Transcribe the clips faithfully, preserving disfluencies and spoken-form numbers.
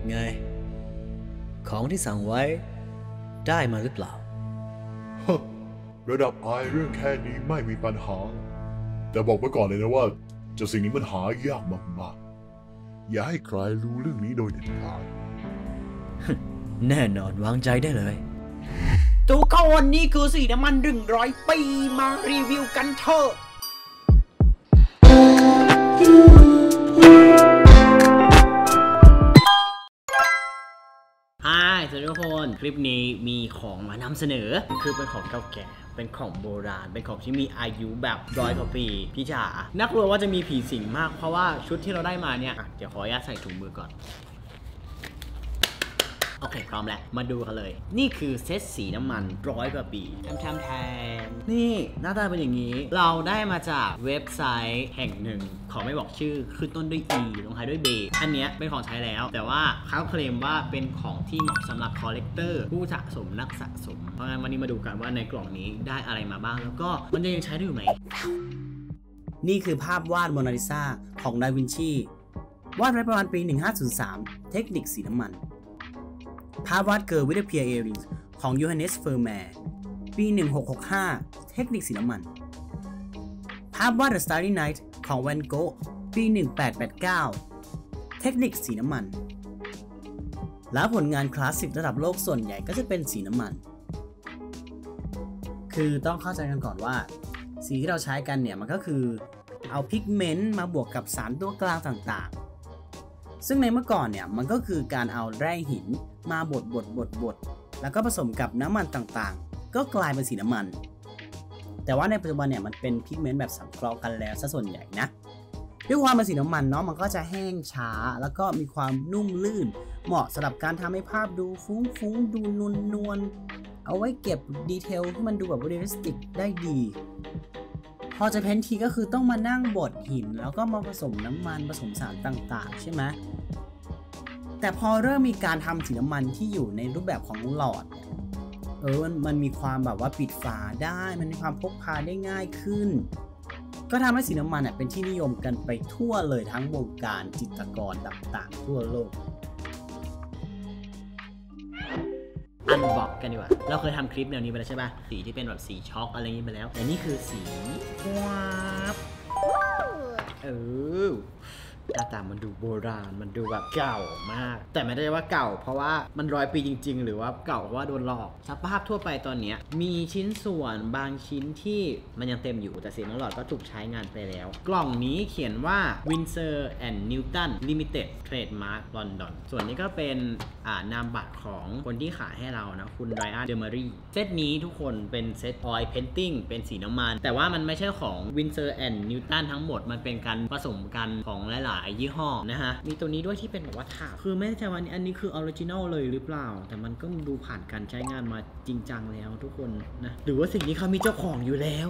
ไงของที่สั่งไว้ได้มาหรือเปล่าระดับไอเรื่องแค่นี้ไม่มีปัญหาแต่บอกไว้ก่อนเลยนะว่าเจ้าสิ่งนี้มันหายากมากๆอย่าให้ใครรู้เรื่องนี้โดยเด็ดขาดแน่นอนวางใจได้เลยทุกคนนี่คือสีน้ำมันหนึ่งร้อยปีมารีวิวกันเถอะฮายสวัสดีทุกคนคลิปนี้มีของมานำเสนอคือเป็นของเก่าแก่เป็นของโบราณเป็นของที่มีอายุแบบร้อยกว่าปีพี่จ๋านักลัวว่าจะมีผีสิงมากเพราะว่าชุดที่เราได้มาเนี่ยเดี๋ยวขออนุญาตใส่ถุงมือก่อนโอเคพร้อมแล้วมาดูกันเลยนี่คือเซตสีน้ำมันร้อยกว่าปีแทมแทมแทมนี่หน้าตาเป็นอย่างนี้เราได้มาจากเว็บไซต์แห่งหนึ่งขอไม่บอกชื่อขึ้นต้นด้วย E ลงท้ายด้วย B อันนี้เป็นของใช้แล้วแต่ว่าเขาเคลมว่าเป็นของที่เหมาะสำหรับคอลเลกเตอร์ผู้สะสมนักสะสมเพราะงั้นวันนี้มาดูกันว่าในกล่องนี้ได้อะไรมาบ้างแล้วก็มันจะยังใช้ได้อยู่ไหมนี่คือภาพวาดโมนาลิซาของดาวินชีวาดไว้ประมาณปีหนึ่งห้าศูนย์สามเทคนิคสีน้ำมันภาพวาดเกิร์ลวิดเพียร์เอริงของโยฮันเนสเฟอร์แมร์ปีหนึ่งหกหกห้าเทคนิคสีน้ำมันภาพวาด The Starry Night ของแวนโกะปีหนึ่งแปดแปดเก้าเทคนิคสีน้ำมันแล้วผลงานคลาสสิกระดับโลกส่วนใหญ่ก็จะเป็นสีน้ำมันคือต้องเข้าใจกันก่อนว่าสีที่เราใช้กันเนี่ยมันก็คือเอาพิกเมนต์มาบวกกับสารตัวกลางต่างๆซึ่งในเมื่อก่อนเนี่ยมันก็คือการเอาแร่หินมาบดบดบดบดแล้วก็ผสมกับน้ำมันต่างๆก็กลายเป็นสีน้ำมันแต่ว่าในปัจจุบันเนี่ยมันเป็นพิกเมนต์แบบสังเคราะห์กันแล้วซะส่วนใหญ่นะด้วยความเป็นสีน้ำมันเนาะมันก็จะแห้งช้าแล้วก็มีความนุ่มลื่นเหมาะสำหรับการทำให้ภาพดูฟุ้งๆดูนวลนวลเอาไว้เก็บดีเทลที่มันดูแบบเรียลลิสติกได้ดีพอจะเพ้นทีก็คือต้องมานั่งบดหินแล้วก็มาผสมน้ำมันผสมสารต่างๆใช่ไหมแต่พอเริ่มมีการทำสีน้ำมันที่อยู่ในรูปแบบของหลอดเออมันมันมีความแบบว่าปิดฝาได้มันมีความพกพาได้ง่ายขึ้นก็ทำให้สีน้ำมันเนี่ยเป็นที่นิยมกันไปทั่วเลยทั้งวงการจิตรกรต่างๆทั่วโลกอันบอกกันดีกว่าเราเคยทำคลิปแนวนี้ไปแล้วใช่ป่ะสีที่เป็นแบบสีช็อกอะไรอย่างนี้ไปแล้วแต่นี่คือสีว้าบเออหน้าตามันดูโบราณมันดูแบบเก่ามากแต่ไม่ได้ว่าเก่าเพราะว่ามันร้อยปีจริงๆหรือว่าเก่าเพราะว่าโดนหลอกสภาพทั่วไปตอนนี้มีชิ้นส่วนบางชิ้นที่มันยังเต็มอยู่แต่เสียงหลอดก็ถูกใช้งานไปแล้วกล่องนี้เขียนว่า Winsor and Newton Limited Trademark London ส่วนนี้ก็เป็นนามบัตรของคนที่ขายให้เรานะคุณไรอันเดอร์มารีเซตนี้ทุกคนเป็นเซตออยล์เพนติ้งเป็นสีน้ำมันแต่ว่ามันไม่ใช่ของ Winsor and Newton ทั้งหมดมันเป็นการผสมกันของหลายยี่ห้อนะฮะมีตัวนี้ด้วยที่เป็นแบบว่าถาคือไม่แน่ใจว่าอันนี้คือออริจินอลเลยหรือเปล่าแต่มันก็ดูผ่านการใช้งานมาจริงจังแล้วทุกคนนะหรือว่าสิ่งนี้เขามีเจ้าของอยู่แล้ว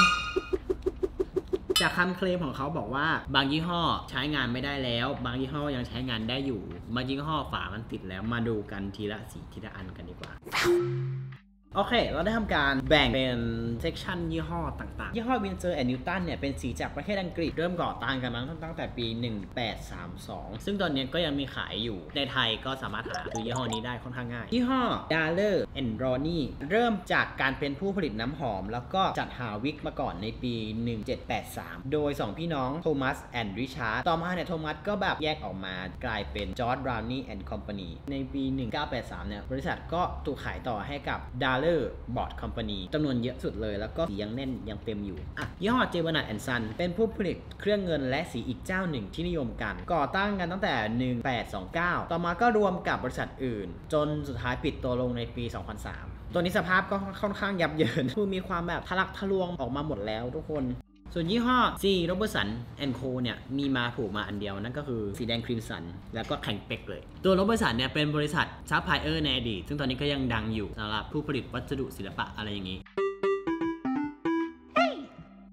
จากคำเคลมของเขาบอกว่าบางยี่ห้อใช้งานไม่ได้แล้วบางยี่ห้อยังใช้งานได้อยู่บางยี่ห้อฝามันติดแล้วมาดูกันทีละสีทีละอันกันดีกว่าโอเคเราได้ทำการแบ่งเป็นเซกชันยี่ห้อต่างๆยี่ห้อ Winsor and Newton เนี่ยเป็นสีจากประเทศอังกฤษเริ่มก่อตั้งกันมาตั้งแต่ปีหนึ่งแปดสามสองซึ่งตอนนี้ก็ยังมีขายอยู่ในไทยก็สามารถหาซื้อยี่ห้อนี้ได้ค่อนข้างง่ายยี่ห้อ Daler and Rowney เริ่มจากการเป็นผู้ผลิตน้ำหอมแล้วก็จัดหาวิกมาก่อนในปีหนึ่งเจ็ดแปดสามโดยสองพี่น้องโทมัสแอนด์ริชาร์ดต่อมาเนี่ยโทมัสก็แบบแยกออกมากลายเป็น George Rowney and Company ในปีหนึ่งเก้าแปดสามเนี่ยบริษัทก็ถูกขายต่อให้กับ Dalerบอร์ดคอมพานีจำนวนเยอะสุดเลยแล้วก็สียังแน่นยังเต็มอยู่อ่ะยี่ห้อเจเวอร์นัทแอนด์ซันเป็นผู้ผลิตเครื่องเงินและสีอีกเจ้าหนึ่งที่นิยมกันก่อตั้งกันตั้งแต่หนึ่งแปดสองเก้าต่อมาก็รวมกับบริษัทอื่นจนสุดท้ายปิดตัวลงในปีสองพันสามตัวนี้สภาพก็ค่อนข้างยับเยินคือมีความแบบทะลักทะลวงออกมาหมดแล้วทุกคนส่วนยี่ห้อ C. Robertson แอนด์ Co เนี่ยมีมาผูกมาอันเดียวนั่นก็คือสีแดงครีมสันแล้วก็แข็งเป๊กเลยตัว Robertson เนี่ยเป็นบริษัทซัพพลายเออร์ในอดีตซึ่งตอนนี้ก็ยังดังอยู่สำหรับผู้ผลิตวัสดุศิลปะอะไรอย่างนี้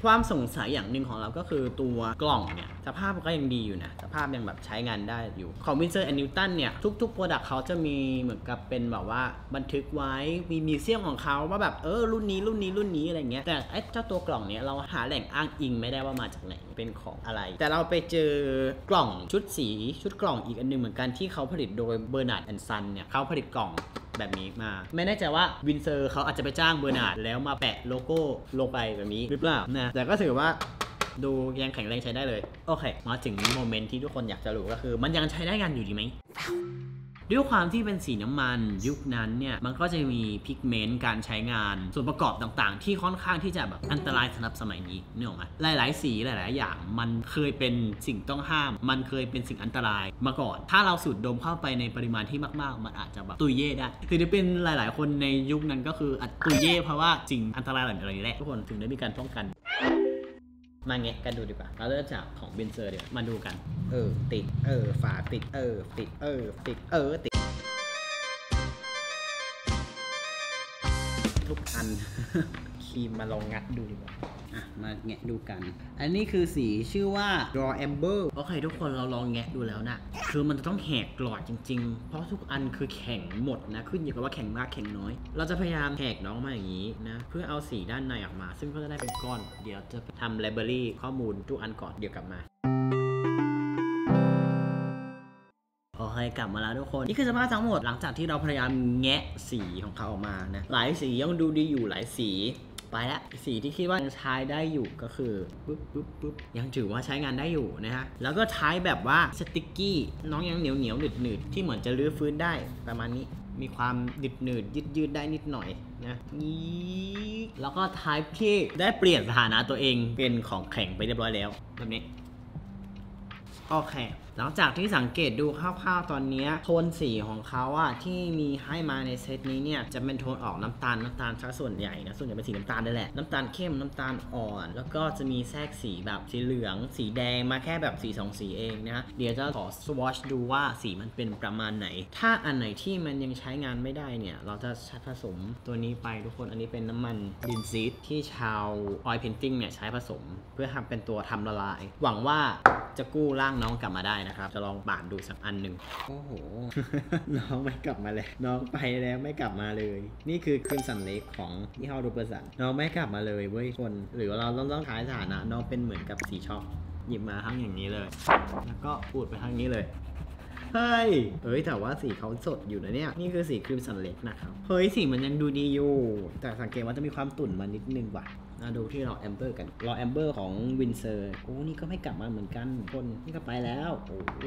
ความสงสัยอย่างหนึ่งของเราก็คือตัวกล่องเนี่ยสภาพก็ยังดีอยู่นะสภาพยังแบบใช้งานได้อยู่ของวินเซอร์แอนด์นิวตันเนี่ยทุกๆโปรดักต์เขาจะมีเหมือนกับเป็นแบบว่าบันทึกไว้มีมิวเซียมของเขาว่าแบบเออรุ่นนี้รุ่นนี้รุ่นนี้อะไรเงี้ยแต่ไอ้เจ้าตัวกล่องเนี้ยเราหาแหล่งอ้างอิงไม่ได้ว่ามาจากไหนเป็นของอะไรแต่เราไปเจอกล่องชุดสีชุดกล่องอีกอันนึงเหมือนกันที่เขาผลิตโดยเบอร์นาร์ดแอนด์ซันเนี่ยเขาผลิตกล่องแบบนี้มาไม่แน่ใจว่าวินเซอร์เขาอาจจะไปจ้างเบอร์นาร์ดแล้วมาแปะโลโก้ลงไปแบบนี้หรือเปล่านะแต่ก็ถือว่าดูยังแข็งแรงใช้ได้เลยโอเคมาถึงโมเมนต์ที่ทุกคนอยากจะรู้ก็คือมันยังใช้ได้งานอยู่ดีไหมด้วยความที่เป็นสีน้ำมันยุคนั้นเนี่ยมันก็จะมีพิกเมนต์การใช้งานส่วนประกอบต่างๆที่ค่อนข้างที่จะแบบอันตรายสำหรับสมัยนี้นึกออกไหมหลายๆสีหลายๆอย่างมันเคยเป็นสิ่งต้องห้ามมันเคยเป็นสิ่งอันตรายมาก่อนถ้าเราสูดดมเข้าไปในปริมาณที่มากๆมันอาจจะแบบตุยเย่ได้คือจะเป็นหลายๆคนในยุคนั้นก็คืออัดตุยเย่เพราะว่าสิ่งอันตรายเหล่านี้แหละทุกคนถึงได้มีการป้องกันมาแงะกันดูดีกว่าเราเริ่มจากของเบนเซอร์เดี๋ยวมาดูกันเออติดเออฝาติดเออติดเออติดเออติดทุกอัน ครีมมาลองงัดดูดีกว่าอ่ะมาแงะดูกันอันนี้คือสีชื่อว่า Raw Amber โอเคทุกคนเราลองแงะดูแล้วนะคือมันจะต้องแหกกรอดจริงๆเพราะทุกอันคือแข็งหมดนะขึ้นอยู่กับว่าแข็งมากแข็งน้อยเราจะพยายามแหกน้องมาอย่างนี้นะเพื่อเอาสีด้านในออกมาซึ่งก็จะได้เป็นก้อนเดี๋ยวจะทำ library ข้อมูลทุกอันก่อนเดี๋ยวกลับมาโอเคกลับมาแล้วทุกคนนี่คือสภาพทั้งหมดหลังจากที่เราพยายามแงะสีของเขาออกมานะหลายสียังดูดีอยู่หลายสีไปละสีที่คิดว่ายังใช้ได้อยู่ก็คือปุ๊บปุ๊บปุ๊บยังถือว่าใช้งานได้อยู่นะฮะแล้วก็ใช้แบบว่าสติ๊กกี้น้องยังเหนียวเหนียวหนืดหนืดที่เหมือนจะรื้อฟื้นได้ประมาณนี้มีความหนืดหนืดยืดยืดได้นิดหน่อยนะนี่แล้วก็ไทป์ที่ได้เปลี่ยนสถานะตัวเองเป็นของแข็งไปเรียบร้อยแล้วแบบนี้โอเคหลังจากที่สังเกตดูคร่าวๆตอนนี้โทนสีของเขาอะที่มีให้มาในเซตนี้เนี่ยจะเป็นโทนออกน้ำตาลน้ำตาลซะส่วนใหญ่นะส่วนใหญ่เป็นสีน้ำตาลได้แหละน้ำตาลเข้มน้ำตาลอ่อนแล้วก็จะมีแทรกสีแบบสีเหลืองสีแดงมาแค่แบบสีสองสีเองนะเดี๋ยวจะขอสวอชดูว่าสีมันเป็นประมาณไหนถ้าอันไหนที่มันยังใช้งานไม่ได้เนี่ยเราจะผสมตัวนี้ไปทุกคนอันนี้เป็นน้ำมันลินซีดที่ชาวออยล์เพนติ้งเนี่ยใช้ผสมเพื่อทำเป็นตัวทำละลายหวังว่าจะกู้ร่างน้องกลับมาได้นะครับจะลองบาดดูสักอันหนึ่งโอ้โห น้องไม่กลับมาเลยน้องไปแล้วไม่กลับมาเลยนี่คือครีมสันเล็กของยี่ห้อรูเปอร์สันน้องไม่กลับมาเลยเว้ยคนหรือเราต้องต้องท้ายสถานะน้องเป็นเหมือนกับสีช็อกหยิบมาทั้งอย่างนี้เลยแล้วก็ปูดไปทางนี้เลยเฮ้ยเฮ้ยแต่ว่าสีเขาสดอยู่นะเนี่ยนี่คือสีครีมสันเล็กนะครับเฮ้ยสีมันยังดูดีอยู่แต่สังเกตว่าจะมีความตุ่นมานิดนึงว่ะมาดูที่รอแอมเบอร์กันรอแอมเบอร์ของวินเซอร์โอ้นี่ก็ไม่กลับมาเหมือนกันคนนี่ก็ไปแล้วโอ้โห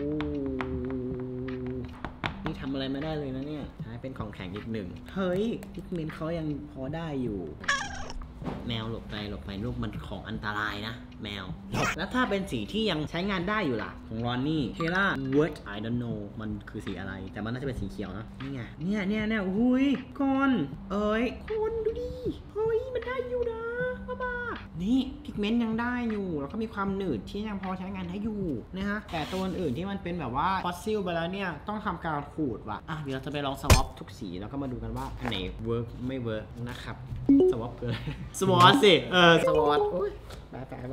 นี่ทำอะไรไม่ได้เลยนะเนี่ยใช้เป็นของแข็งอีกหนึ่งเฮ้ยพิกเมนต์เขายังพอได้อยู่แมวหลบไปหลบไปลูกมันของอันตรายนะแมวแล้วถ้าเป็นสีที่ยังใช้งานได้อยู่ล่ะของรอนนี่เทล่าเวิร์ด I don't know มันคือสีอะไรแต่มันน่าจะเป็นสีเขียวนะนี่ไงเนี่ยเนี่ยเนี่ยอุ้ยก่อนเอ้ยคนดูดิเฮ้ยมันได้อยู่นะบ้านี่พิกเมนต์ยังได้อยู่แล้วก็มีความหนืดที่ยังพอใช้งานได้อยู่นะฮะแต่ตัวอื่นที่มันเป็นแบบว่าฟอสซิลไปแล้วเนี่ยต้องทำการขูดว่ะอ่ะเดี๋ยวเราจะไปลองสวอปทุกสีแล้วก็มาดูกันว่าอันไหนเวิร์กไม่เวิร์กนะครับสวอปคืออะไรสวอตสิเออสวอตโอ้ยไปไปไป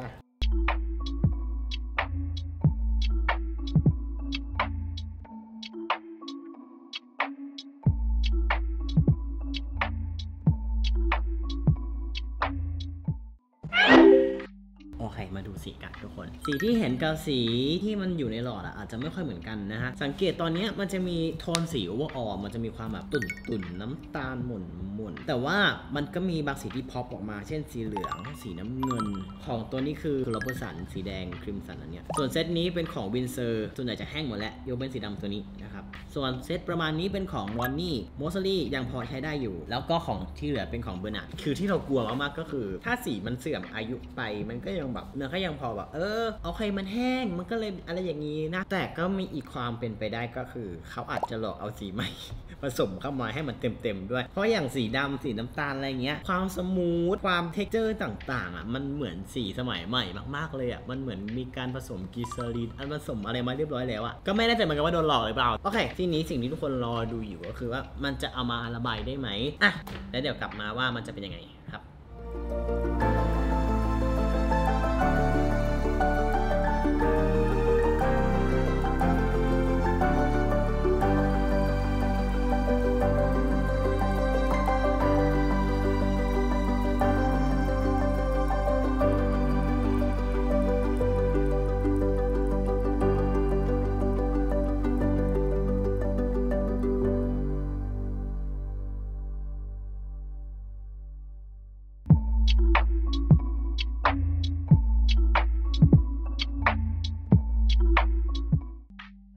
โอเคมาดูสีกันทุกคนสีที่เห็นกับสีที่มันอยู่ในหลอดอะอาจจะไม่ค่อยเหมือนกันนะฮะสังเกตตอนนี้มันจะมีโทนสีโอเวอร์ออลมันจะมีความแบบตุ่นตุ่นน้ำตาลหม่นหม่นแต่ว่ามันก็มีบางสีที่พ็อปออกมาเช่นสีเหลืองสีน้ำเงินของตัวนี้คือโรเบอร์สันสีแดงครีมสันอันเนี้ยส่วนเซตนี้เป็นของวินเซอร์ส่วนใหญ่จะแห้งหมดแล้วยกเป็นสีดำตัวนี้นะครับส่วนเซตประมาณนี้เป็นของวอนนี่โมสลี่ยังพอใช้ได้อยู่แล้วก็ของที่เหลือเป็นของเบอร์นาร์ดคือที่เรากลัวมากๆก็คือถ้าสีมันเสื่อมอายุไปมันก็ยังแบบเนื้อก็ยังพอแบบเออโอเคมันแห้งมันก็เลยอะไรอย่างนี้นะแต่ก็มีอีกความเป็นไปได้ก็คือเขาอาจจะหลอกเอาสีใหม่ผสมเข้ามาให้มันเต็มๆด้วยเพราะอย่างสีดำสีน้ำตาลอะไรเงี้ยความสมูทความเท็กเจอร์ต่างๆอ่ะมันเหมือนสีสมัยใหม่มากๆเลยอ่ะมันเหมือนมีการผสมกลีเซอรีนอันผสมอะไรมาเรียบร้อยแล้วอ่ะก็ไม่แน่ใจเหมือนกันว่าโดนหลอกหรือเปล่าโอเคทีนี้สิ่งที่ทุกคนรอดูอยู่ก็คือว่ามันจะเอามาระบายได้ไหมอ่ะแล้วเดี๋ยวกลับมาว่ามันจะเป็นยังไงครับ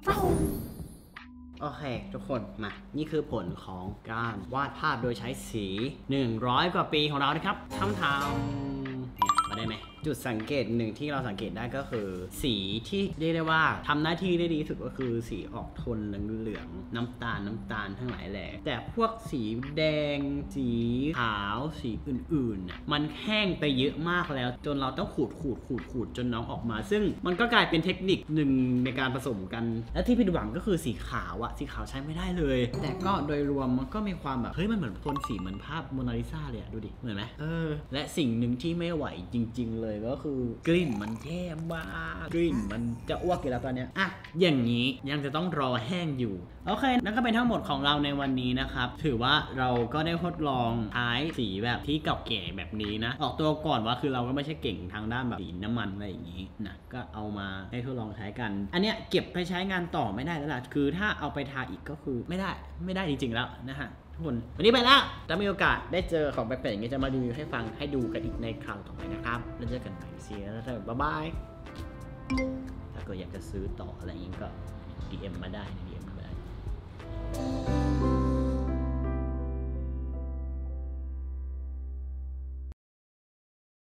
โอเคทุกคนมานี่คือผลของการวาดภาพโดยใช้สีหนึ่งร้อยกว่าปีของเรานะครับทำทำเนี่ยมาได้ไหมจุดสังเกตหนึ่งที่เราสังเกตได้ก็คือสีที่เรียกได้ว่าทำหน้าที่ได้ดีที่สุดก็คือสีออกโทนเหลืองๆน้ำตาลน้ำตาลทั้งหลายแหละแต่พวกสีแดงสีขาวสีอื่นๆมันแห้งไปเยอะมากแล้วจนเราต้องขูดขูดขูดขูดจนน้องออกมาซึ่งมันก็กลายเป็นเทคนิคหนึ่งในการผสมกันและที่ผิดหวังก็คือสีขาวอะสีขาวใช้ไม่ได้เลยแต่ก็โดยรวมมันก็มีความแบบเฮ้ยมันเหมือนโทนสีเหมือนภาพโมนาลิซาเลยอะดูดิเหมือนไหมเออและสิ่งหนึ่งที่ไม่ไหวจริงๆเลยก็คือกลิ่นมันแย่มากกลิ่นมันจะอ้วกอยู่แล้วตอนเนี้ยอ่ะอย่างนี้ยังจะต้องรอแห้งอยู่โอเคนั่นก็เป็นทั้งหมดของเราในวันนี้นะครับถือว่าเราก็ได้ทดลองใช้สีแบบที่เก่าแก่แบบนี้นะออกตัวก่อนว่าคือเราก็ไม่ใช่เก่งทางด้านแบบสีน้ำมันอะไรอย่างนี้นะก็เอามาให้ทดลองใช้กันอันเนี้ยเก็บไปใช้งานต่อไม่ได้แล้วล่ะคือถ้าเอาไปทาอีกก็คือไม่ได้ไม่ได้จริงๆแล้วนะฮะทุกคนวันนี้ไปแล้วถ้ามีโอกาสได้เจอของแปลกๆอย่างนี้จะมารีวิวให้ฟังให้ดูกันอีกในคราวต่อไปนะครับแล้วเจอกันใหม่เสียแล้วบ๊ายบายถ้าเกิดอยากจะซื้อต่ออะไรอย่างนี้ก็ ดี เอ็ม มาได้นะ ดี เอ็ม มาได้